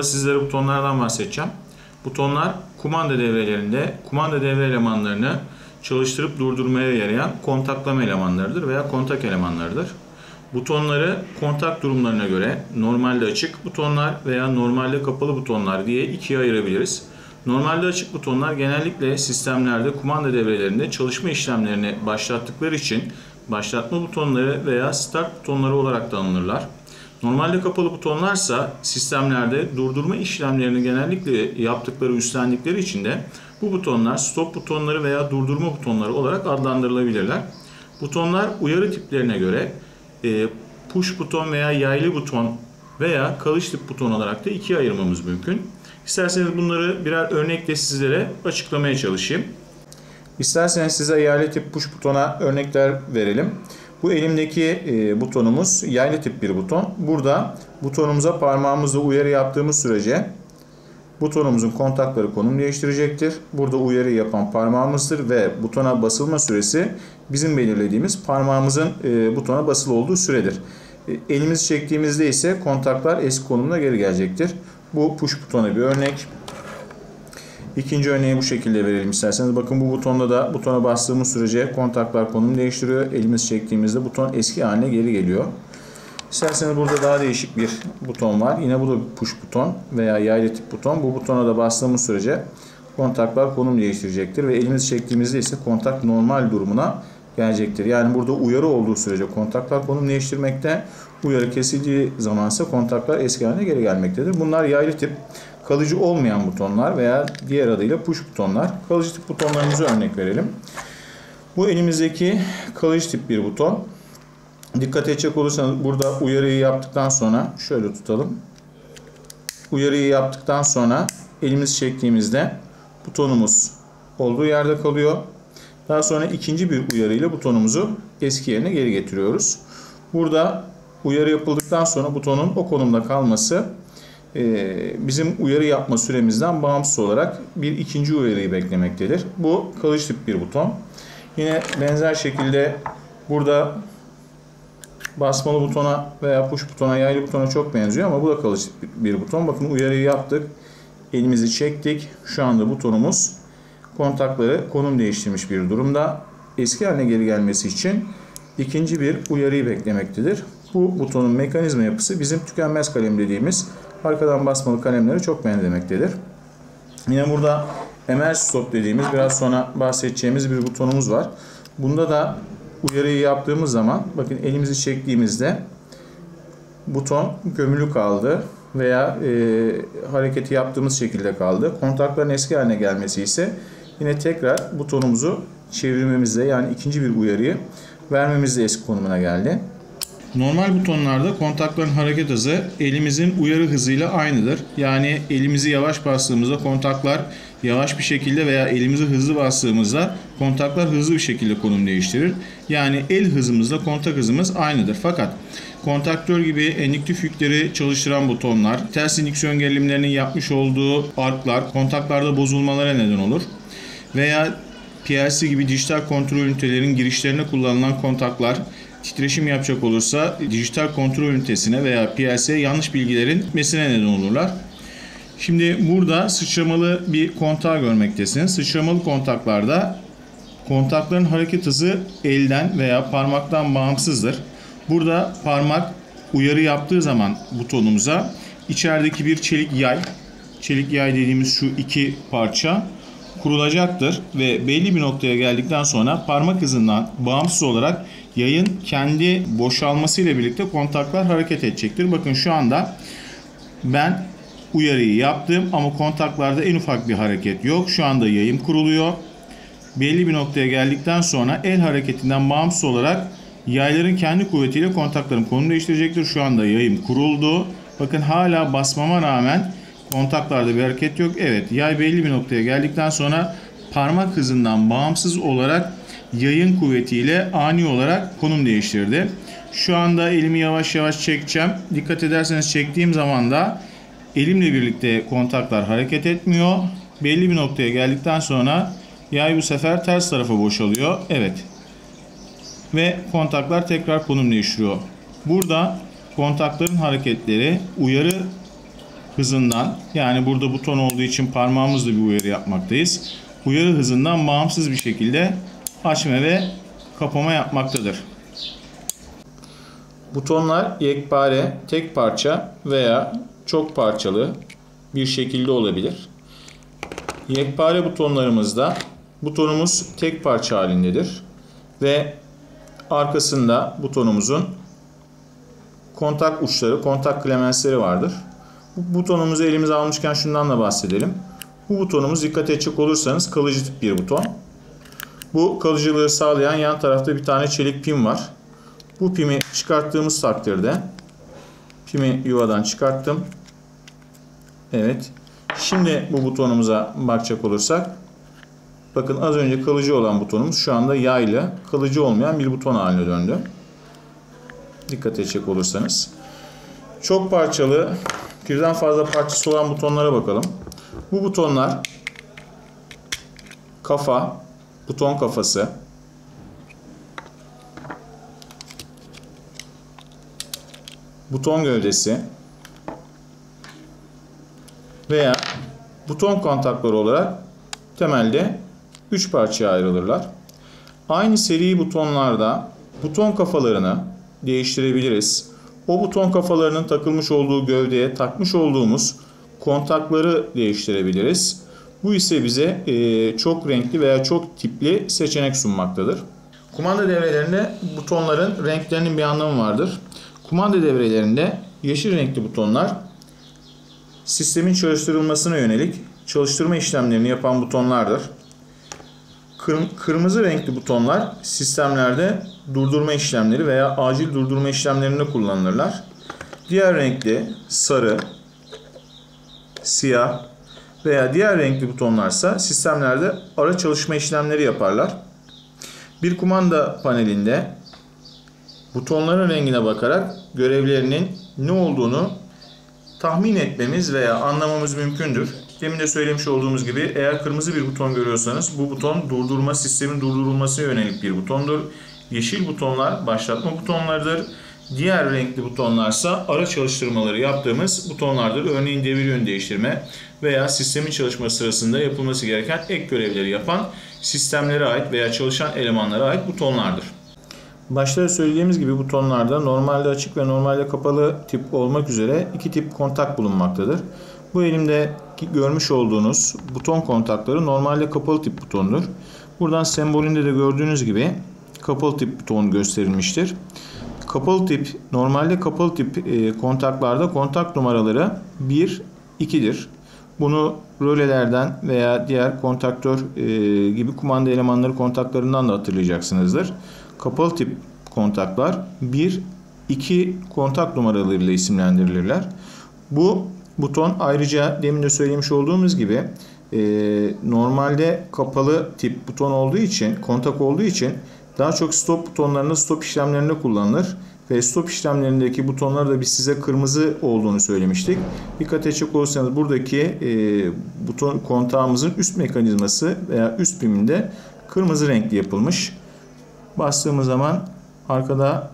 videoda sizlere butonlardan bahsedeceğim. Butonlar kumanda devrelerinde kumanda devre elemanlarını çalıştırıp durdurmaya yarayan kontaklama elemanlarıdır veya kontak elemanlarıdır. Butonları kontak durumlarına göre normalde açık butonlar veya normalde kapalı butonlar diye ikiye ayırabiliriz. Normalde açık butonlar genellikle sistemlerde kumanda devrelerinde çalışma işlemlerini başlattıkları için başlatma butonları veya start butonları olarak da anılırlar. Normalde kapalı butonlarsa sistemlerde durdurma işlemlerini genellikle yaptıkları, üstlendikleri için de bu butonlar stop butonları veya durdurma butonları olarak adlandırılabilirler. Butonlar uyarı tiplerine göre push buton veya yaylı buton veya kalış tip buton olarak da ikiye ayırmamız mümkün. İsterseniz bunları birer örnekle sizlere açıklamaya çalışayım. İsterseniz size yaylı tip push butona örnekler verelim. Bu elimdeki butonumuz yaylı tip bir buton. Burada butonumuza parmağımızla uyarı yaptığımız sürece butonumuzun kontakları konum değiştirecektir. Burada uyarı yapan parmağımızdır ve butona basılma süresi bizim belirlediğimiz parmağımızın butona basılı olduğu süredir. Elimizi çektiğimizde ise kontaklar eski konumuna geri gelecektir. Bu push butona bir örnek. İkinci örneği bu şekilde verelim isterseniz. Bakın bu butonda da butona bastığımız sürece kontaklar konum değiştiriyor. Elimizi çektiğimizde buton eski haline geri geliyor. İsterseniz burada daha değişik bir buton var. Yine bu da push buton veya yaylı tip buton. Bu butona da bastığımız sürece kontaklar konum değiştirecektir ve elimizi çektiğimizde ise kontak normal durumuna gelecektir. Yani burada uyarı olduğu sürece kontaklar konum değiştirmekte, uyarı kesildiği zamansa kontaklar eski haline geri gelmektedir. Bunlar yaylı tip, kalıcı olmayan butonlar veya diğer adıyla push butonlar. Kalıcı tip butonlarımıza örnek verelim. Bu elimizdeki kalıcı tip bir buton. Dikkat edecek olursanız burada uyarıyı yaptıktan sonra şöyle tutalım. Uyarıyı yaptıktan sonra elimizi çektiğimizde butonumuz olduğu yerde kalıyor. Daha sonra ikinci bir uyarıyla butonumuzu eski yerine geri getiriyoruz. Burada uyarı yapıldıktan sonra butonun o konumda kalması bizim uyarı yapma süremizden bağımsız olarak bir ikinci uyarıyı beklemektedir. Bu kalıcı tip bir buton. Yine benzer şekilde burada basmalı butona veya push butona, yaylı butona çok benziyor ama bu da kalıcı tip bir buton. Bakın uyarıyı yaptık. Elimizi çektik. Şu anda butonumuz kontakları konum değiştirmiş bir durumda. Eski haline geri gelmesi için ikinci bir uyarıyı beklemektedir. Bu butonun mekanizma yapısı bizim tükenmez kalem dediğimiz arkadan basmalı kalemlere çok benzemektedir. Yine burada emerge stop dediğimiz biraz sonra bahsedeceğimiz bir butonumuz var. Bunda da uyarıyı yaptığımız zaman bakın elimizi çektiğimizde buton gömülü kaldı veya hareketi yaptığımız şekilde kaldı. Kontakların eski haline gelmesi ise yine tekrar butonumuzu çevirmemizle, yani ikinci bir uyarıyı vermemizle eski konumuna geldi. Normal butonlarda kontakların hareket hızı elimizin uyarı hızıyla aynıdır. Yani elimizi yavaş bastığımızda kontaklar yavaş bir şekilde veya elimizi hızlı bastığımızda kontaklar hızlı bir şekilde konum değiştirir. Yani el hızımızla kontak hızımız aynıdır. Fakat kontaktör gibi endüktif yükleri çalıştıran butonlar, ters indüksiyon gerilimlerinin yapmış olduğu arklar kontaklarda bozulmalara neden olur. Veya PLC gibi dijital kontrol ünitelerin girişlerine kullanılan kontaklar titreşim yapacak olursa dijital kontrol ünitesine veya PLC'ye yanlış bilgilerin gitmesine neden olurlar. Şimdi burada sıçramalı bir kontağı görmektesiniz. Sıçramalı kontaklarda kontakların hareket hızı elden veya parmaktan bağımsızdır. Burada parmak uyarı yaptığı zaman butonumuza içerideki bir çelik yay dediğimiz şu iki parça kurulacaktır ve belli bir noktaya geldikten sonra parmak hızından bağımsız olarak yayın kendi boşalmasıyla birlikte kontaklar hareket edecektir. Bakın şu anda ben uyarıyı yaptım ama kontaklarda en ufak bir hareket yok. Şu anda yayım kuruluyor. Belli bir noktaya geldikten sonra el hareketinden bağımsız olarak yayların kendi kuvvetiyle kontakların konum değiştirecektir. Şu anda yayım kuruldu. Bakın hala basmama rağmen kontaklarda bir hareket yok. Evet, yay belli bir noktaya geldikten sonra parmak hızından bağımsız olarak yayın kuvvetiyle ani olarak konum değiştirdi. Şu anda elimi yavaş yavaş çekeceğim. Dikkat ederseniz çektiğim zaman da elimle birlikte kontaklar hareket etmiyor. Belli bir noktaya geldikten sonra yay bu sefer ters tarafa boşalıyor. Evet. Ve kontaklar tekrar konum değiştiriyor. Burada kontakların hareketleri uyarı hızından, yani burada buton olduğu için parmağımızla bir uyarı yapmaktayız. Uyarı hızından bağımsız bir şekilde açma ve kapama yapmaktadır. Butonlar yekpare, tek parça veya çok parçalı bir şekilde olabilir. Yekpare butonlarımızda butonumuz tek parça halindedir ve arkasında butonumuzun kontak uçları, kontak klemensleri vardır. Bu butonumuzu elimize almışken şundan da bahsedelim. Bu butonumuz, dikkat edecek olursanız, kalıcı tip bir buton. Bu kalıcılığı sağlayan yan tarafta bir tane çelik pim var. Bu pimi çıkarttığımız takdirde, pimi yuvadan çıkarttım. Evet. Şimdi bu butonumuza bakacak olursak, bakın az önce kalıcı olan butonumuz şu anda yaylı, kalıcı olmayan bir buton haline döndü. Dikkat edecek olursanız. Çok parçalı, birden fazla parçası olan butonlara bakalım. Bu butonlar kafa, buton kafası, buton gövdesi veya buton kontakları olarak temelde 3 parçaya ayrılırlar. Aynı seri butonlarda buton kafalarını değiştirebiliriz. O buton kafalarının takılmış olduğu gövdeye takmış olduğumuz kontakları değiştirebiliriz. Bu ise bize çok renkli veya çok tipli seçenek sunmaktadır. Kumanda devrelerinde butonların renklerinin bir anlamı vardır. Kumanda devrelerinde yeşil renkli butonlar sistemin çalıştırılmasına yönelik çalıştırma işlemlerini yapan butonlardır. Kırmızı renkli butonlar sistemlerde durdurma işlemleri veya acil durdurma işlemlerinde kullanılırlar. Diğer renkli sarı, siyah veya diğer renkli butonlarsa sistemlerde ara çalışma işlemleri yaparlar. Bir kumanda panelinde butonların rengine bakarak görevlerinin ne olduğunu tahmin etmemiz veya anlamamız mümkündür. Demin de söylemiş olduğumuz gibi, eğer kırmızı bir buton görüyorsanız bu buton durdurma, sistemin durdurulmasına yönelik bir butondur. Yeşil butonlar başlatma butonlarıdır. Diğer renkli butonlarsa ara çalıştırmaları yaptığımız butonlardır. Örneğin devir yön değiştirme veya sistemin çalışması sırasında yapılması gereken ek görevleri yapan sistemlere ait veya çalışan elemanlara ait butonlardır. Başta söylediğimiz gibi butonlarda normalde açık ve normalde kapalı tip olmak üzere iki tip kontak bulunmaktadır. Bu elimde görmüş olduğunuz buton kontakları normalde kapalı tip butondur. Buradan sembolünde de gördüğünüz gibi kapalı tip buton gösterilmiştir. Kapalı tip, normalde kapalı tip kontaklarda kontak numaraları 1, 2'dir. Bunu rölelerden veya diğer kontaktör gibi kumanda elemanları kontaklarından da hatırlayacaksınızdır. Kapalı tip kontaklar 1, 2 kontak numaralarıyla isimlendirilirler. Bu buton ayrıca demin de söylemiş olduğumuz gibi normalde kapalı tip buton olduğu için, kontak olduğu için daha çok stop butonlarında, stop işlemlerinde kullanılır. Ve stop işlemlerindeki butonlar da biz size kırmızı olduğunu söylemiştik. Dikkat edecek olursanız buradaki buton kontağımızın üst mekanizması veya üst piminde kırmızı renkli yapılmış. Bastığımız zaman arkada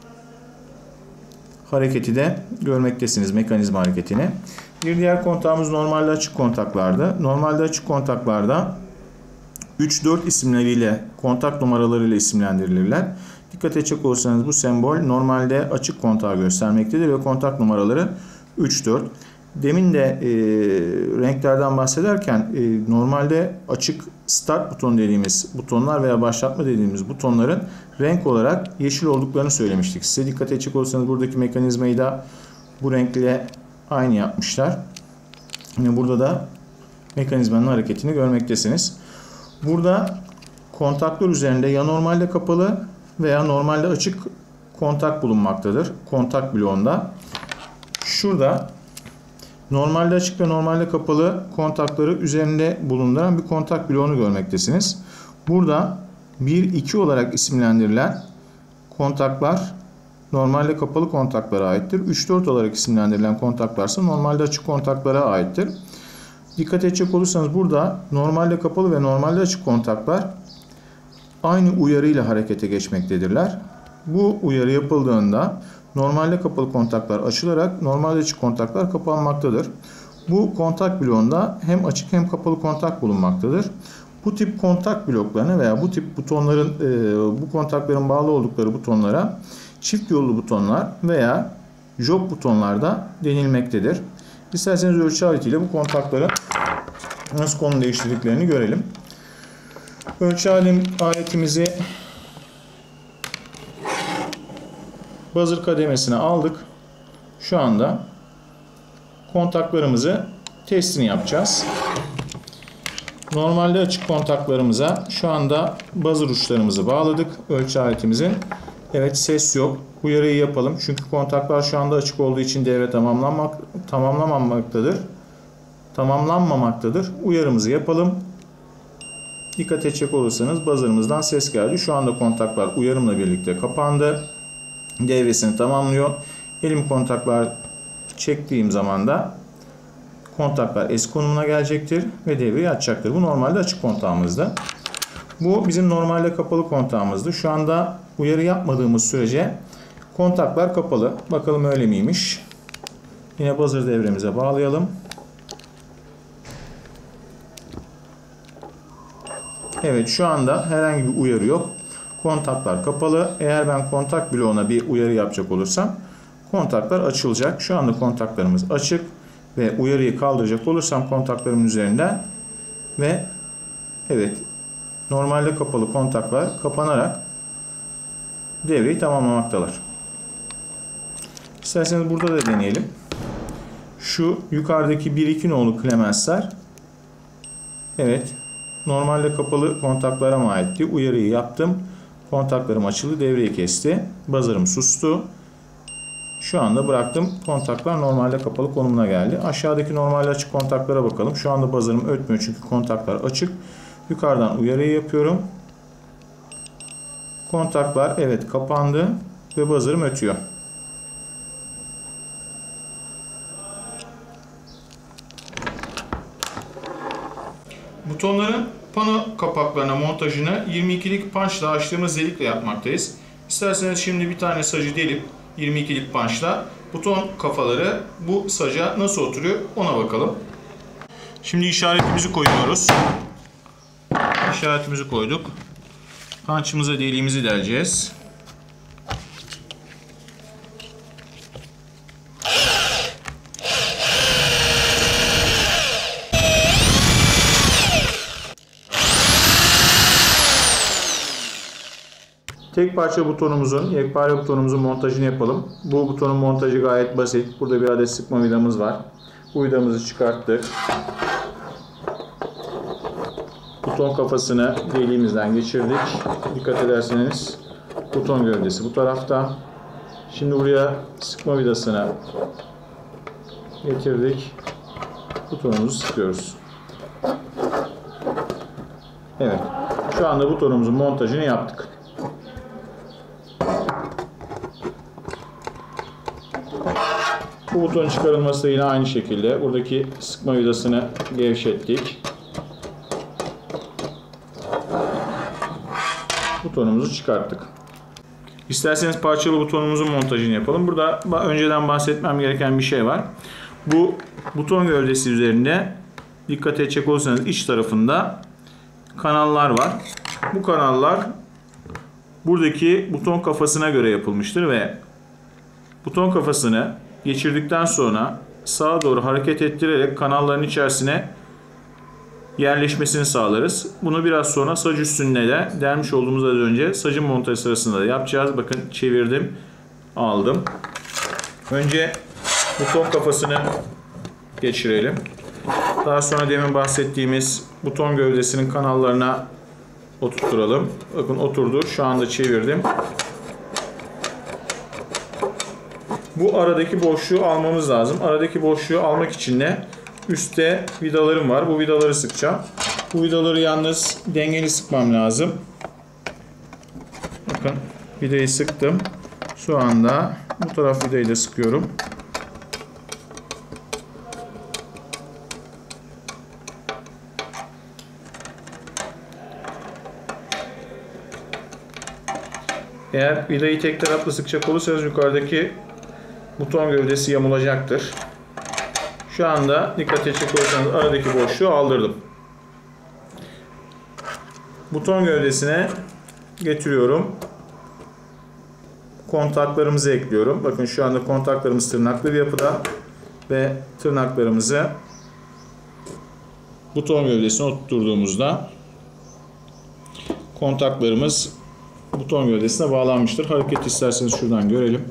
hareketi de görmektesiniz, mekanizma hareketini. Bir diğer kontağımız normalde açık kontaklarda. Normalde açık kontaklarda 3-4 isimleriyle, kontak numaralarıyla isimlendirilirler. Dikkat edecek olursanız bu sembol normalde açık kontağı göstermektedir ve kontak numaraları 3-4. Demin de renklerden bahsederken normalde açık start butonu dediğimiz butonlar veya başlatma dediğimiz butonların renk olarak yeşil olduklarını söylemiştik size. Dikkat edecek olursanız buradaki mekanizmayı da bu renkle aynı yapmışlar. Yine burada da mekanizmanın hareketini görmektesiniz. Burada kontaktör üzerinde ya normalde kapalı veya normalde açık kontak bulunmaktadır. Kontak bloğunda. Şurada normalde açık ve normalde kapalı kontakları üzerinde bulunduran bir kontak bloğunu görmektesiniz. Burada 1-2 olarak isimlendirilen kontaklar normalde kapalı kontaklara aittir. 3-4 olarak isimlendirilen kontaklarsa normalde açık kontaklara aittir. Dikkat edecek olursanız burada normalde kapalı ve normalde açık kontaklar aynı uyarıyla harekete geçmektedirler. Bu uyarı yapıldığında normalde kapalı kontaklar açılarak normalde açık kontaklar kapanmaktadır. Bu kontak bloğunda hem açık hem kapalı kontak bulunmaktadır. Bu tip kontak bloklarına veya bu tip butonların bu kontakların bağlı oldukları butonlara çift yollu butonlar veya job butonlar da denilmektedir. İsterseniz ölçü aletiyle bu kontakların nasıl konum değiştirdiklerini görelim. Ölçü aletimizi buzzer kademesine aldık. Şu anda kontaklarımızı testini yapacağız. Normalde açık kontaklarımıza şu anda buzzer uçlarımızı bağladık ölçü aletimizin. Evet, ses yok. Uyarıyı yapalım. Çünkü kontaklar şu anda açık olduğu için devre tamamlanmamaktadır. Uyarımızı yapalım. Dikkat edecek olursanız buzzer'ımızdan ses geldi. Şu anda kontaklar uyarımla birlikte kapandı. Devresini tamamlıyor. Elim kontaklar çektiğim zaman da kontaklar eski konumuna gelecektir ve devreyi açacaktır. Bu normalde açık kontağımızda. Bu bizim normalde kapalı kontağımızdı. Şu anda uyarı yapmadığımız sürece kontaklar kapalı. Bakalım öyle miymiş? Yine buzzer devremize bağlayalım. Evet, şu anda herhangi bir uyarı yok. Kontaklar kapalı. Eğer ben kontak bloğuna bir uyarı yapacak olursam kontaklar açılacak. Şu anda kontaklarımız açık ve uyarıyı kaldıracak olursam kontaklarımın üzerinden ve evet, normalde kapalı kontaklar kapanarak devreyi tamamlamaktalar. İsterseniz burada da deneyelim. Şu yukarıdaki 1-2 nolu klemensler evet, normalde kapalı kontaklara mı aitti? Uyarıyı yaptım. Kontaklarım açıldı. Devreyi kesti. Buzzer'ım sustu. Şu anda bıraktım. Kontaklar normalde kapalı konumuna geldi. Aşağıdaki normalde açık kontaklara bakalım. Şu anda buzzer'ım ötmüyor çünkü kontaklar açık. Yukarıdan uyarıyı yapıyorum. Kontaklar evet kapandı ve buzzer'ım ötüyor. Butonların pano kapaklarına montajını 22'lik punchla açtığımız delikle yapmaktayız. İsterseniz şimdi bir tane sacı delip 22'lik punchla buton kafaları bu saca nasıl oturuyor ona bakalım. Şimdi işaretimizi koyuyoruz. İşaretimizi koyduk. Punch'ımıza deliğimizi deleceğiz. Tek parça butonumuzun, yekpare butonumuzun montajını yapalım. Bu butonun montajı gayet basit. Burada bir adet sıkma vidamız var. Bu vidamızı çıkarttık. Buton kafasını deliğimizden geçirdik. Dikkat ederseniz buton gövdesi bu tarafta. Şimdi buraya sıkma vidasını getirdik. Butonumuzu sıkıyoruz. Evet. Şu anda butonumuzun montajını yaptık. Bu butonun çıkarılması da yine aynı şekilde. Buradaki sıkma vidasını gevşettik. Butonumuzu çıkarttık. İsterseniz parçalı butonumuzun montajını yapalım. Burada önceden bahsetmem gereken bir şey var. Bu buton gövdesi üzerinde dikkat edecek olursanız iç tarafında kanallar var. Bu kanallar buradaki buton kafasına göre yapılmıştır ve buton kafasını geçirdikten sonra sağa doğru hareket ettirerek kanalların içerisine yerleşmesini sağlarız. Bunu biraz sonra sac üstünde de delmiş olduğumuz az önce sacın montajı sırasında da yapacağız. Bakın çevirdim, aldım. Önce buton kafasını geçirelim. Daha sonra demin bahsettiğimiz buton gövdesinin kanallarına oturtturalım. Bakın oturdu. Şu anda çevirdim. Bu aradaki boşluğu almamız lazım. Aradaki boşluğu almak için de üstte vidalarım var. Bu vidaları sıkacağım. Bu vidaları yalnız dengeli sıkmam lazım. Bakın vidayı sıktım. Şu anda bu taraf vidayı da sıkıyorum. Eğer vidayı tek taraflı sıkacak olursanız yukarıdaki buton gövdesi yamulacaktır. Şu anda dikkat edecek olursanız aradaki boşluğu aldırdım. Buton gövdesine getiriyorum. Kontaklarımızı ekliyorum. Bakın şu anda kontaklarımız tırnaklı bir yapıda ve tırnaklarımızı buton gövdesine oturttuğumuzda kontaklarımız buton gövdesine bağlanmıştır. Hareket isterseniz şuradan görelim.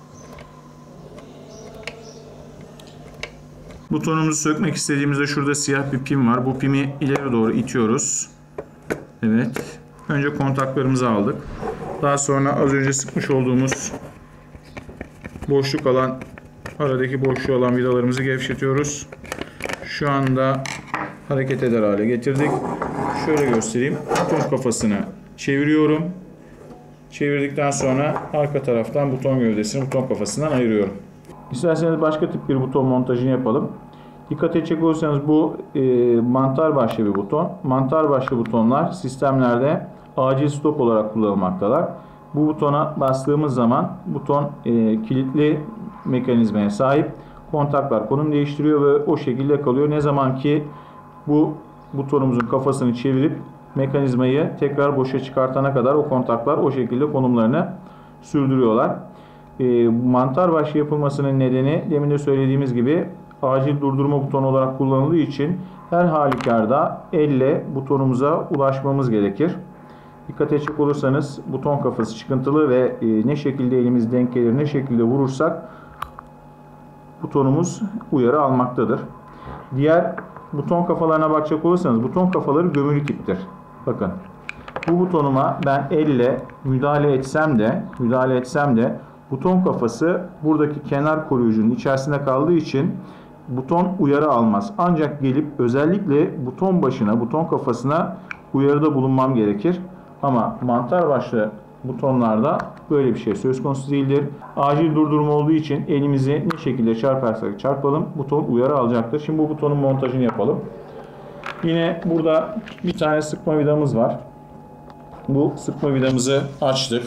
Butonumuzu sökmek istediğimizde şurada siyah bir pim var. Bu pimi ileri doğru itiyoruz. Evet. Önce kontaklarımızı aldık. Daha sonra az önce sıkmış olduğumuz boşluk alan, aradaki boşluğu alan vidalarımızı gevşetiyoruz. Şu anda hareket eder hale getirdik. Şöyle göstereyim. Buton kafasını çeviriyorum. Çevirdikten sonra arka taraftan buton gövdesini buton kafasından ayırıyorum. İsterseniz başka tip bir buton montajını yapalım. Dikkat edecek olursanız bu mantar başlı bir buton. Mantar başlı butonlar sistemlerde acil stop olarak kullanılmaktalar. Bu butona bastığımız zaman buton kilitli mekanizmaya sahip. Kontaklar konum değiştiriyor ve o şekilde kalıyor. Ne zaman ki bu butonumuzun kafasını çevirip mekanizmayı tekrar boşa çıkartana kadar o kontaklar o şekilde konumlarını sürdürüyorlar. Mantar başlı yapılmasının nedeni demin de söylediğimiz gibi acil durdurma butonu olarak kullanıldığı için her halükarda elle butonumuza ulaşmamız gerekir. Dikkat edecek olursanız buton kafası çıkıntılı ve ne şekilde elimiz denk gelir, ne şekilde vurursak butonumuz uyarı almaktadır. Diğer buton kafalarına bakacak olursanız buton kafaları gömülü tiptir. Bakın bu butonuma ben elle müdahale etsem de buton kafası buradaki kenar koruyucunun içerisinde kaldığı için buton uyarı almaz. Ancak gelip özellikle buton başına, buton kafasına uyarıda bulunmam gerekir. Ama mantar başlı butonlarda böyle bir şey söz konusu değildir. Acil durdurma olduğu için elimizi ne şekilde çarparsak çarpalım buton uyarı alacaktır. Şimdi bu butonun montajını yapalım. Yine burada bir tane sıkma vidamız var. Bu sıkma vidamızı açtık.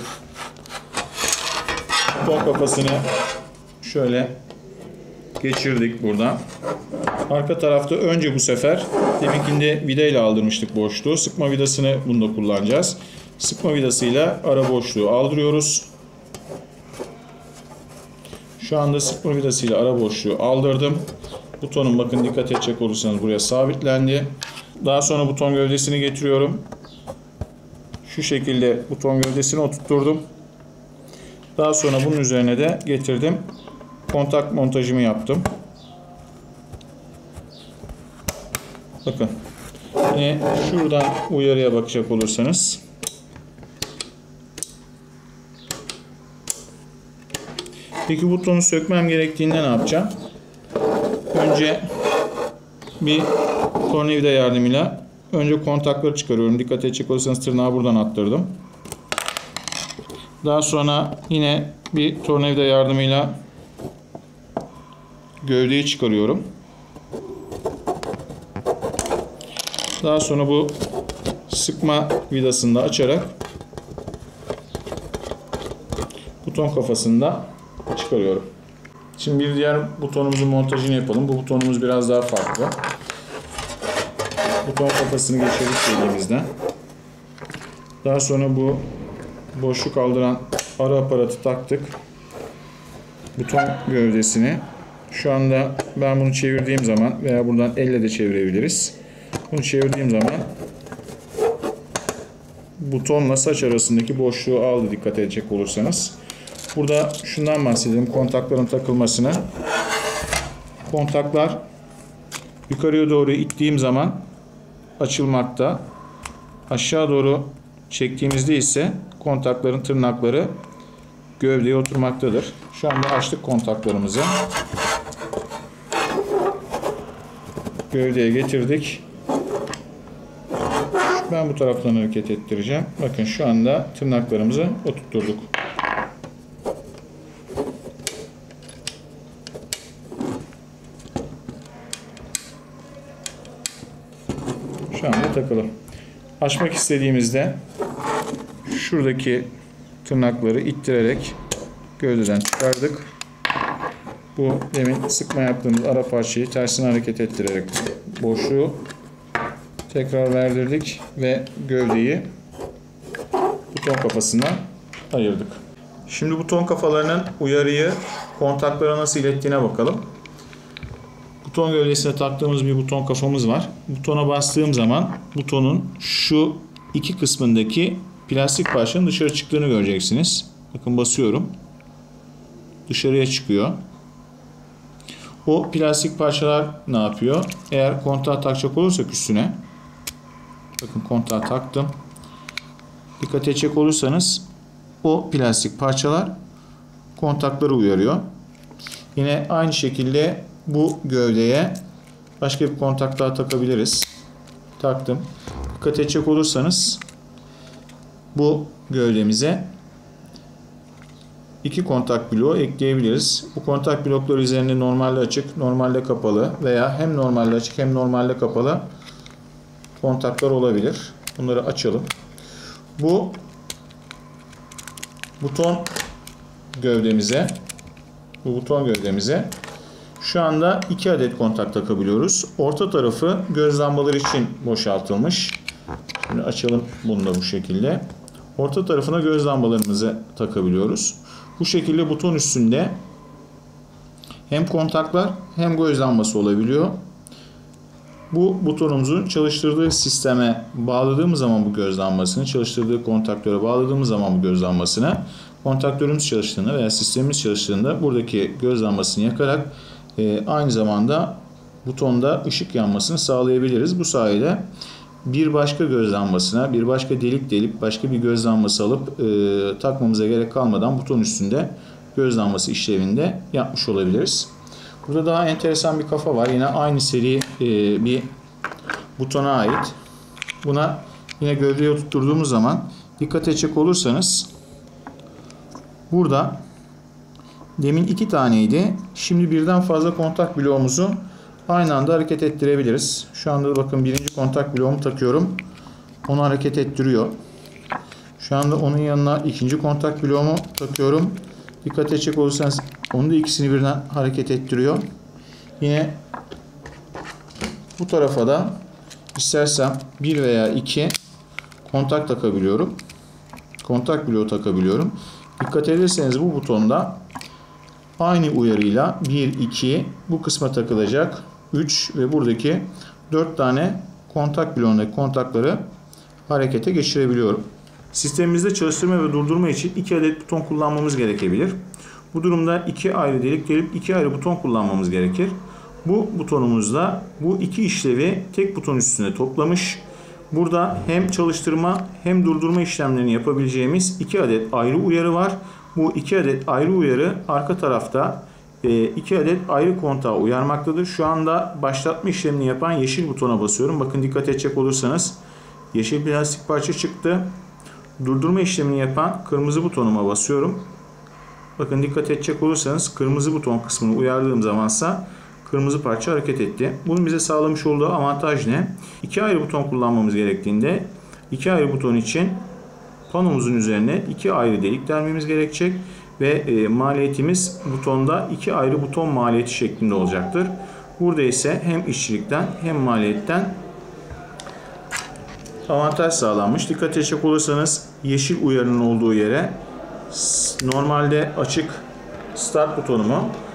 Buton kafasını şöyle geçirdik buradan. Arka tarafta önce bu sefer deminkinde vida ile aldırmıştık boşluğu. Sıkma vidasını bunda kullanacağız. Sıkma vidasıyla ara boşluğu aldırıyoruz. Şu anda sıkma vidasıyla ara boşluğu aldırdım. Butonun bakın dikkat edecek olursanız buraya sabitlendi. Daha sonra buton gövdesini getiriyorum. Şu şekilde buton gövdesini oturtturdum. Daha sonra bunun üzerine de getirdim. Kontak montajımı yaptım. Bakın. Yine şuradan uyarıya bakacak olursanız. Peki butonu sökmem gerektiğinde ne yapacağım? Önce bir tornavida yardımıyla önce kontakları çıkarıyorum. Dikkat edecek olursanız tırnağı buradan attırdım. Daha sonra yine bir tornavida yardımıyla gövdeyi çıkarıyorum. Daha sonra bu sıkma vidasını da açarak buton kafasını da çıkarıyorum. Şimdi bir diğer butonumuzun montajını yapalım. Bu butonumuz biraz daha farklı. Buton kafasını geçirdik elimizden. Daha sonra bu boşluk kaldıran ara aparatı taktık. Buton gövdesini. Şu anda ben bunu çevirdiğim zaman veya buradan elle de çevirebiliriz. Bunu çevirdiğim zaman butonla saç arasındaki boşluğu aldı dikkat edecek olursanız. Burada şundan bahsedelim, kontakların takılmasına. Kontaklar yukarıya doğru ittiğim zaman açılmakta. Aşağı doğru çektiğimizde ise kontakların tırnakları gövdeye oturmaktadır. Şu anda açtık kontaklarımızı. Gövdeye getirdik. Ben bu taraftan hareket ettireceğim. Bakın şu anda tırnaklarımızı oturtturduk. Şu anda takılı. Açmak istediğimizde şuradaki tırnakları ittirerek gövdeden çıkardık. Bu demin sıkma yaptığımız ara parçayı tersine hareket ettirerek boşluğu tekrar verdirdik ve gövdeyi buton kafasına ayırdık. Şimdi buton kafalarının uyarıyı kontaklara nasıl ilettiğine bakalım. Buton gövdesine taktığımız bir buton kafamız var. Butona bastığım zaman butonun şu iki kısmındaki plastik parçanın dışarı çıktığını göreceksiniz. Bakın basıyorum. Dışarıya çıkıyor. O plastik parçalar ne yapıyor? Eğer kontağı takacak olursak üstüne, bakın kontağı taktım. Dikkat edecek olursanız o plastik parçalar kontakları uyarıyor. Yine aynı şekilde bu gövdeye başka bir kontak daha takabiliriz. Taktım. Dikkat edecek olursanız bu gövdemize iki kontak bloğu ekleyebiliriz. Bu kontak blokları üzerinde normalde açık, normalde kapalı veya hem normalde açık hem normalde kapalı kontaklar olabilir. Bunları açalım. Bu buton gövdemize şu anda 2 adet kontak takabiliyoruz. Orta tarafı göz lambaları için boşaltılmış. Şimdi açalım bunu da bu şekilde. Orta tarafına göz lambalarımızı takabiliyoruz. Bu şekilde buton üstünde hem kontaklar hem göz lambası olabiliyor. Bu butonumuzun çalıştırdığı sisteme bağladığımız zaman bu göz lambasını, çalıştırdığı kontaktöre bağladığımız zaman bu göz lambasını, kontaktörümüz çalıştığında veya sistemimiz çalıştığında buradaki göz lambasını yakarak aynı zamanda butonda ışık yanmasını sağlayabiliriz. Bu sayede bir başka göz lambasına, bir başka delik delip başka bir göz lambası alıp takmamıza gerek kalmadan buton üstünde göz lambası işlevinde yapmış olabiliriz. Burada daha enteresan bir kafa var. Yine aynı seri bir butona ait. Buna yine gövdeye oturtturduğumuz zaman dikkat edecek olursanız burada demin 2 taneydi. Şimdi birden fazla kontak bloğumuzu aynı anda hareket ettirebiliriz. Şu anda bakın birinci kontak bloğumu takıyorum. Onu hareket ettiriyor. Şu anda onun yanına ikinci kontak bloğumu takıyorum. Dikkat edecek olursanız onu da ikisini birden hareket ettiriyor. Yine bu tarafa da istersem 1 veya 2 kontak takabiliyorum. Kontak bloğu takabiliyorum. Dikkat ederseniz bu butonda aynı uyarıyla 1, 2 bu kısma takılacak. 3 ve buradaki 4 tane kontak bloğundaki kontakları harekete geçirebiliyorum. Sistemimizde çalıştırma ve durdurma için 2 adet buton kullanmamız gerekebilir. Bu durumda 2 ayrı delik delip 2 ayrı buton kullanmamız gerekir. Bu butonumuzda bu iki işlevi tek buton üstüne toplamış. Burada hem çalıştırma hem durdurma işlemlerini yapabileceğimiz 2 adet ayrı uyarı var. Bu 2 adet ayrı uyarı arka tarafta 2 adet ayrı kontağı uyarmaktadır. Şu anda başlatma işlemini yapan yeşil butona basıyorum. Bakın dikkat edecek olursanız yeşil plastik parça çıktı. Durdurma işlemini yapan kırmızı butonuma basıyorum. Bakın dikkat edecek olursanız kırmızı buton kısmını uyardığım zamansa kırmızı parça hareket etti. Bunun bize sağlamış olduğu avantaj ne? 2 ayrı buton kullanmamız gerektiğinde 2 ayrı buton için panomuzun üzerine 2 ayrı delik delmemiz gerekecek ve maliyetimiz butonda 2 ayrı buton maliyeti şeklinde olacaktır. Burada ise hem işçilikten hem maliyetten avantaj sağlanmış. Dikkat edecek olursanız yeşil uyarının olduğu yere normalde açık start butonumu